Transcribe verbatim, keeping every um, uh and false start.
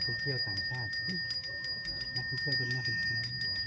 ท่องเที่ยวต่างชาตินักท่องเที่ยวคนนี้คนนี้